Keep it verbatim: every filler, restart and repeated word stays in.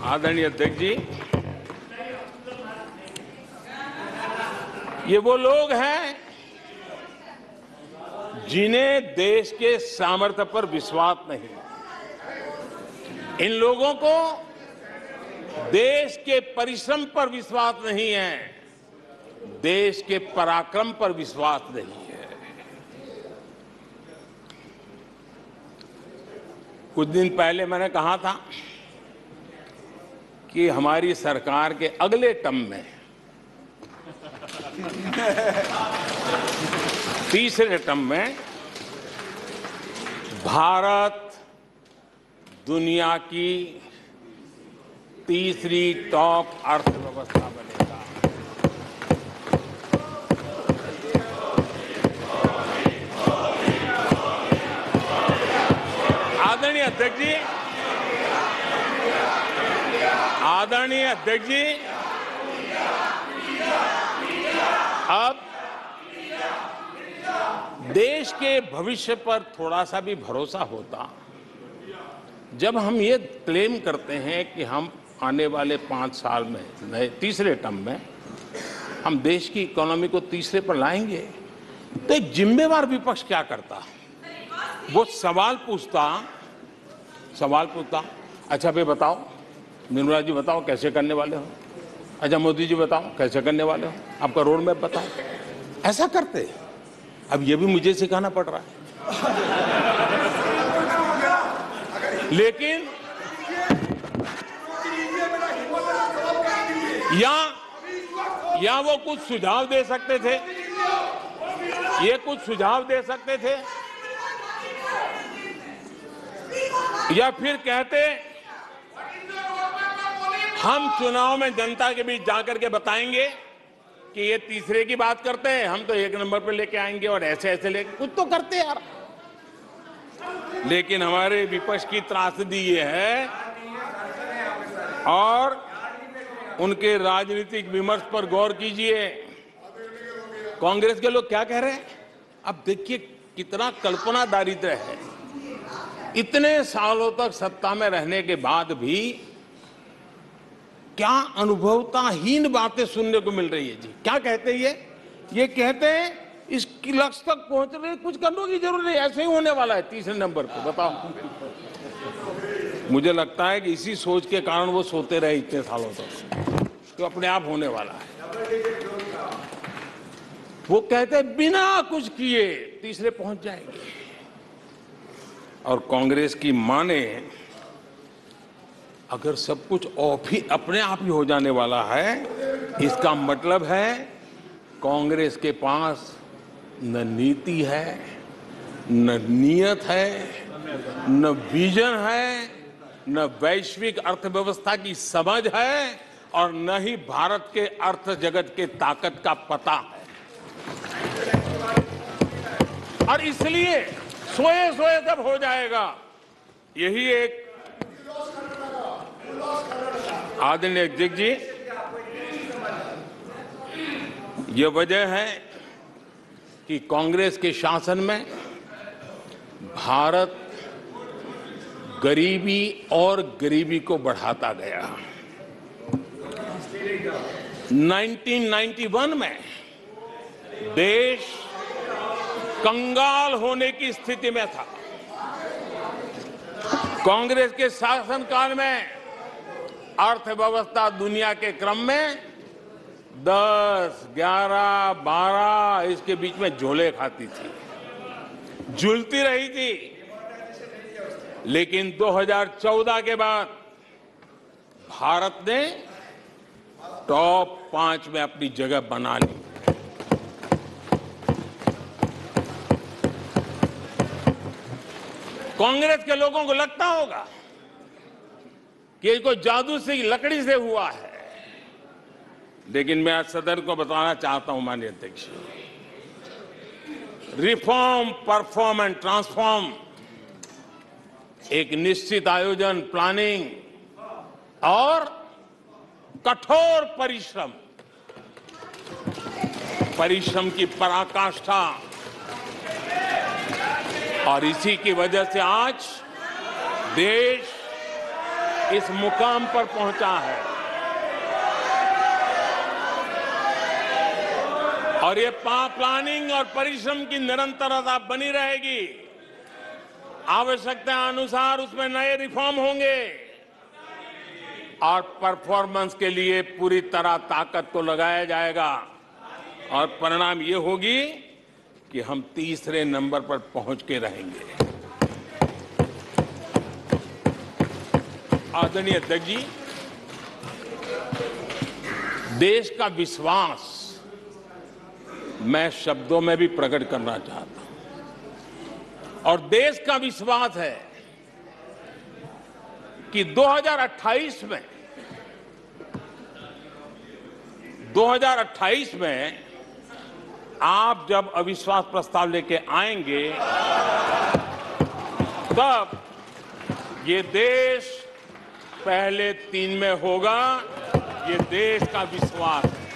आदरणीय अध्यक्ष जी, ये वो लोग हैं जिन्हें देश के सामर्थ्य पर विश्वास नहीं। इन लोगों को देश के परिश्रम पर विश्वास नहीं है, देश के पराक्रम पर विश्वास नहीं है। कुछ दिन पहले मैंने कहा था कि हमारी सरकार के अगले टर्म में तीसरे टर्म में भारत दुनिया की तीसरी टॉप अर्थव्यवस्था बनेगा। आदरणीय अध्यक्ष जी, आदरणीय अध्यक्ष जी, अब देश के भविष्य पर थोड़ा सा भी भरोसा होता जब हम ये क्लेम करते हैं कि हम आने वाले पांच साल में नए तीसरे टर्म में हम देश की इकोनॉमी को तीसरे पर लाएंगे, तो एक जिम्मेवार विपक्ष क्या करता? वो सवाल पूछता सवाल पूछता अच्छा भाई बताओ, निर्मला जी बताओ कैसे करने वाले हो, अच्छा मोदी जी बताओ कैसे करने वाले हो, आपका रोड मैप बताओ। ऐसा करते। अब ये भी मुझे सिखाना पड़ रहा है। लेकिन या या वो कुछ सुझाव दे सकते थे, ये कुछ सुझाव दे सकते थे, या फिर कहते हम चुनाव में जनता के बीच जाकर के बताएंगे कि ये तीसरे की बात करते हैं, हम तो एक नंबर पे लेके आएंगे और ऐसे ऐसे लेके कुछ तो करते यार। लेकिन हमारे विपक्ष की त्रासदी ये है और उनके राजनीतिक विमर्श पर गौर कीजिए। कांग्रेस के लोग क्या कह रहे हैं? अब देखिए कितना कल्पना दारिद्र्य है। इतने सालों तक सत्ता में रहने के बाद भी क्या अनुभवताहीन बातें सुनने को मिल रही है जी। क्या कहते हैं ये ये कहते हैं इस लक्ष्य तक पहुंचने कुछ करने की जरूरत नहीं, ऐसे ही होने वाला है तीसरे नंबर पे। बताओ, मुझे लगता है कि इसी सोच के कारण वो सोते रहे इतने सालों तक, तो अपने आप होने वाला है। वो कहते हैं बिना कुछ किए तीसरे पहुंच जाएंगे, और कांग्रेस की माने अगर सब कुछ ऑफ ही अपने आप ही हो जाने वाला है, इसका मतलब है कांग्रेस के पास न नीति है, न नियत है, न विजन है, न वैश्विक अर्थव्यवस्था की समझ है, और न ही भारत के अर्थ जगत के ताकत का पता है। और इसलिए सोए सोए सब हो जाएगा, यही एक आदरणीय अध्यक्ष जी, ये वजह है कि कांग्रेस के शासन में भारत गरीबी और गरीबी को बढ़ाता गया। उन्नीस सौ इक्यानवे में देश कंगाल होने की स्थिति में था। कांग्रेस के शासनकाल में अर्थव्यवस्था दुनिया के क्रम में दस, ग्यारह, बारह इसके बीच में झोले खाती थी, झूलती रही थी। लेकिन दो हज़ार चौदह के बाद भारत ने टॉप पांच में अपनी जगह बना ली। कांग्रेस के लोगों को लगता होगा कि ये कोई जादू से लकड़ी से हुआ है, लेकिन मैं आज सदन को बताना चाहता हूं माननीय अध्यक्ष, रिफॉर्म, परफॉर्म एंड ट्रांसफॉर्म एक निश्चित आयोजन, प्लानिंग और कठोर परिश्रम, परिश्रम की पराकाष्ठा, और इसी की वजह से आज देश इस मुकाम पर पहुंचा है और ये प्लानिंग और परिश्रम की निरंतरता बनी रहेगी। आवश्यकता अनुसार उसमें नए रिफॉर्म होंगे और परफॉर्मेंस के लिए पूरी तरह ताकत को लगाया जाएगा और परिणाम ये होगी कि हम तीसरे नंबर पर पहुंच के रहेंगे। आदरणीय अध्यक्ष जी, देश का विश्वास मैं शब्दों में भी प्रकट करना चाहता हूं और देश का विश्वास है कि दो हज़ार अट्ठाईस में दो हज़ार अट्ठाईस में आप जब अविश्वास प्रस्ताव लेके आएंगे तब ये देश पहले तीन में होगा। ये देश का विश्वास है।